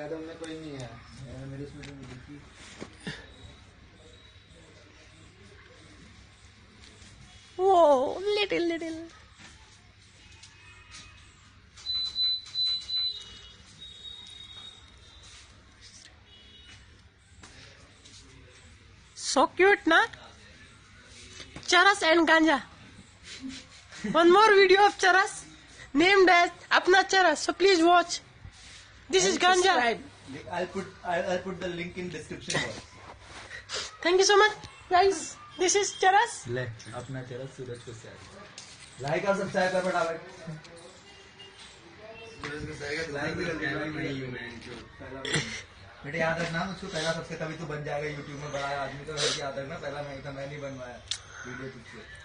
Madam में कोई नहीं है मेरे उसमें वो little so cute na charas and ganja. One more video of charas named as Apna charas, so please watch. This is ganja. I'll put the link in description box. Thank you so much guys. This is charas. ले अपना चरस सूरज को like और subscribe कर फटाफट। बेटे याद रखना मुझको पहला सबसे तभी तो बन जाएगा यूट्यूब में बड़ा आदमी तो याद रखना पहला मैं नहीं बनवाया वीडियो तुझसे।